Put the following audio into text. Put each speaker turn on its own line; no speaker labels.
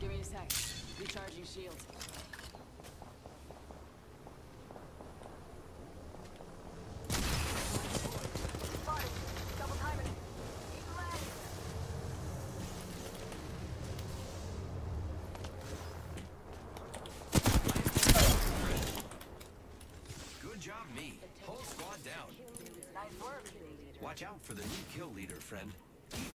Give me a sec. Recharging shields.
Good job, me. Whole squad down.
Nice work.
Watch out for the new kill leader, friend.